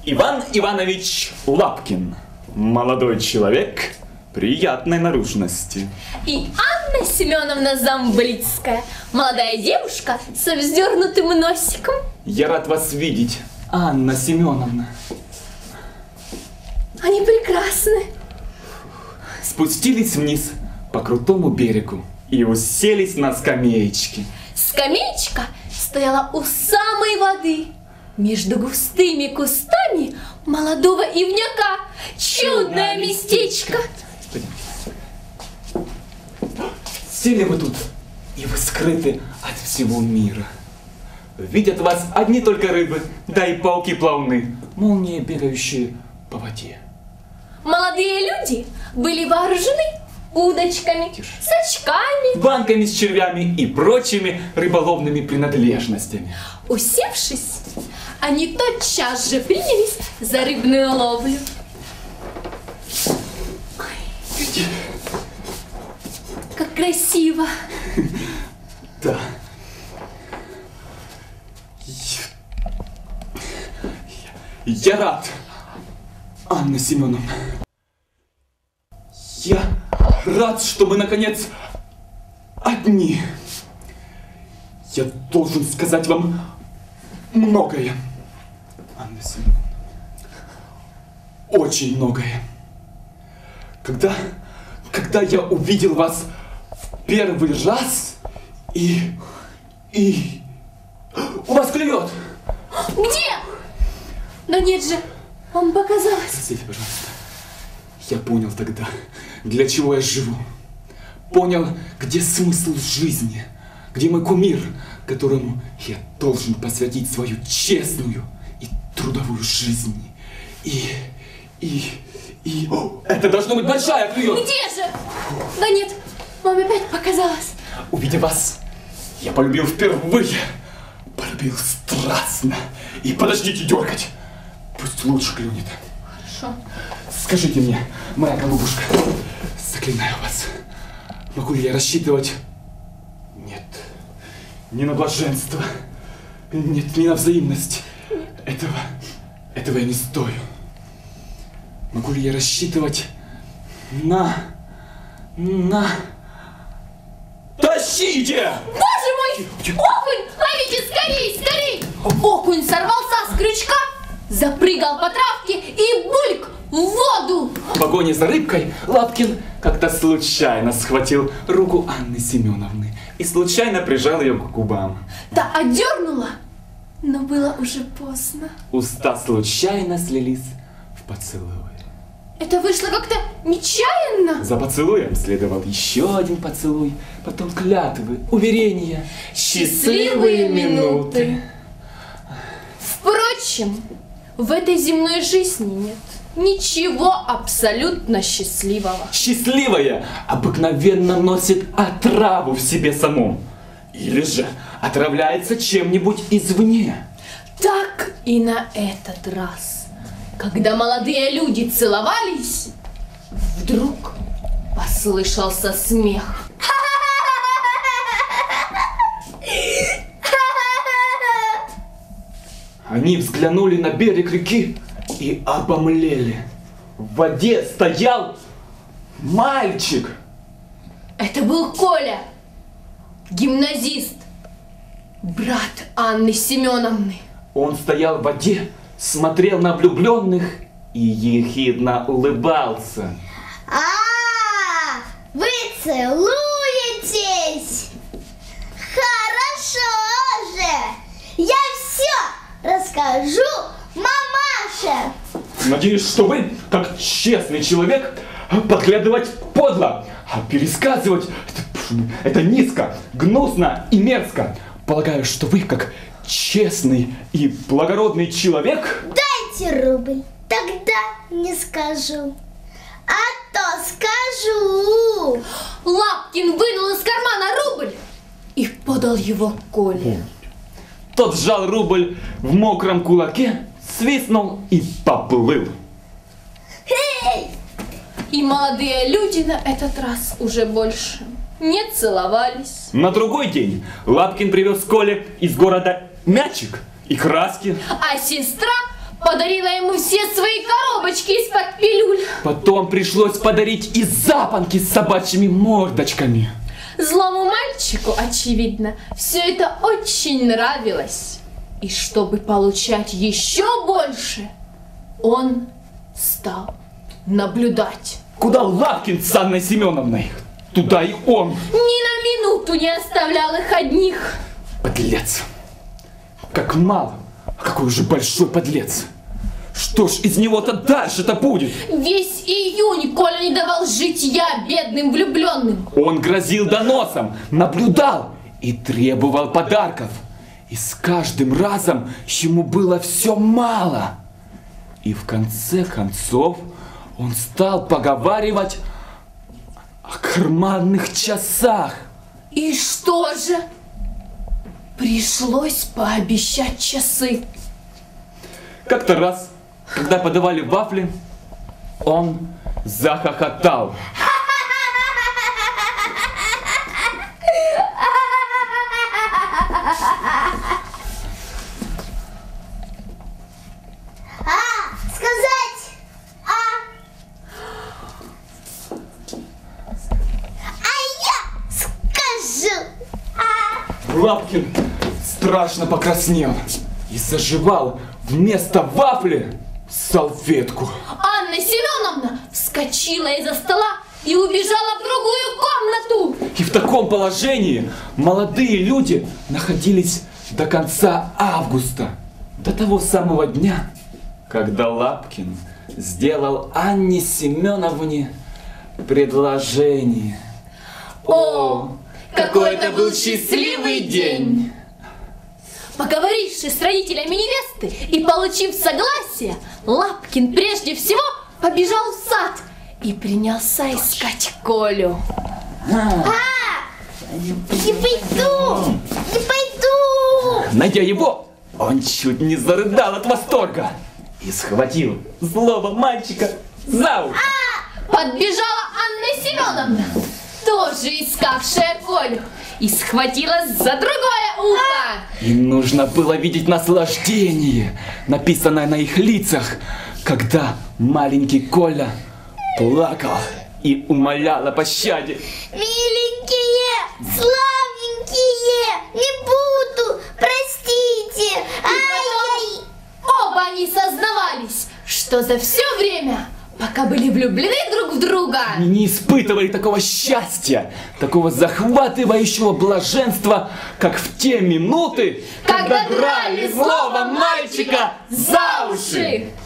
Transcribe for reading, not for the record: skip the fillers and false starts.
Иван Иванович Лапкин. Молодой человек приятной наружности. И Анна Семеновна Замблицкая. Молодая девушка со вздернутым носиком. Я рад вас видеть, Анна Семеновна. Они прекрасны. Спустились вниз по крутому берегу и уселись на скамеечке. Скамеечка стояла у самой воды, между густыми кустами молодого ивняка. Чудное местечко. Сели вы тут, и вы скрыты от всего мира. Видят вас одни только рыбы, да и пауки плавны, молнии, бегающие по воде. Молодые люди были вооружены удочками, сачками, банками с червями и прочими рыболовными принадлежностями. Усевшись, они тотчас же принялись за рыбную ловлю. Ой, как красиво! Да. Я рад, Анна Семеновна. Я рад, что мы наконец одни. Я должен сказать вам многое, Анна Семеновна. Очень многое. Когда я увидел вас в первый раз и у вас клюет. Где? Но нет же, вам показалось. Простите, пожалуйста. Я понял тогда, для чего я живу. Понял, где смысл жизни, где мой кумир, которому я должен посвятить свою честную и трудовую жизнь. Это должно быть большая клюет. Где же? Да нет, вам опять показалось. Увидев вас, я полюбил впервые. Полюбил страстно. И подождите дергать. Пусть лучше клюнет. Хорошо. Скажите мне, моя голубушка, заклинаю вас, могу ли я рассчитывать? Нет, не на блаженство, нет, не на взаимность. Этого я не стою. Могу ли я рассчитывать на... Тащите! Боже мой! Окунь! Ловите скорей, скорей! Окунь сорвался с крючка, запрыгал по травке и бульк в воду! В погоне за рыбкой Лапкин как-то случайно схватил руку Анны Семеновны и случайно прижал ее к губам. Та отдернула, но было уже поздно. Уста случайно слились в поцелуй. Это вышло как-то нечаянно. За поцелуем следовал еще один поцелуй, потом клятвы, уверения, счастливые минуты. Впрочем, в этой земной жизни нет ничего абсолютно счастливого. Счастливое обыкновенно носит отраву в себе самом. Или же отравляется чем-нибудь извне. Так и на этот раз. Когда молодые люди целовались, вдруг послышался смех. Они взглянули на берег реки и обомлели. В воде стоял мальчик. Это был Коля, гимназист, брат Анны Семеновны. Он стоял в воде, смотрел на влюбленных и ехидно улыбался. Вы целуетесь? Хорошо же! Я все расскажу мамаше. Надеюсь, что вы, как честный человек, подглядывать подло, а пересказывать это низко, гнусно и мерзко. Полагаю, что вы, как честный и благородный человек... Дайте рубль, тогда не скажу. А то скажу. Лапкин вынул из кармана рубль и подал его Коле. Тот сжал рубль в мокром кулаке, свистнул и поплыл. И молодые люди на этот раз уже больше не целовались. На другой день Лапкин привез Коле из города мячик и краски. А сестра подарила ему все свои коробочки из-под пилюль. Потом пришлось подарить и запонки с собачьими мордочками. Злому мальчику, очевидно, все это очень нравилось. И чтобы получать еще больше, он стал наблюдать. Куда Лапкин с Анной Семеновной, туда и он. Ни на минуту не оставлял их одних. Подлец. Как мало, а какой уже большой подлец. Что ж из него-то дальше-то будет? Весь июнь Коля не давал житья бедным влюбленным. Он грозил доносом, наблюдал и требовал подарков. И с каждым разом ему было все мало. И в конце концов он стал поговаривать о карманных часах. И что же? Пришлось пообещать часы. Как-то раз, когда подавали вафли, он захохотал. Лапкин страшно покраснел и заживал вместо вафли салфетку. Анна Семеновна вскочила из-за стола и убежала в другую комнату. И в таком положении молодые люди находились до конца августа, до того самого дня, когда Лапкин сделал Анне Семеновне предложение. О, какой это был счастливый день! Поговоривши с родителями невесты и получив согласие, Лапкин прежде всего побежал в сад и принялся искать Колю. Не пойду! Не пойду! Найдя его, он чуть не зарыдал от восторга и схватил злого мальчика за ухо. Подбежала Анна Семеновна, тоже искавшая Колю, и схватилась за другое ухо. И нужно было видеть наслаждение, написанное на их лицах, когда маленький Коля плакал и умолял о пощаде. Миленькие, славненькие, не буду, простите. Ай-яй. Оба они сознавались, что за все время, пока были влюблены друг в друга, Они не испытывали такого счастья, такого захватывающего блаженства, как в те минуты, когда драли злого мальчика за уши.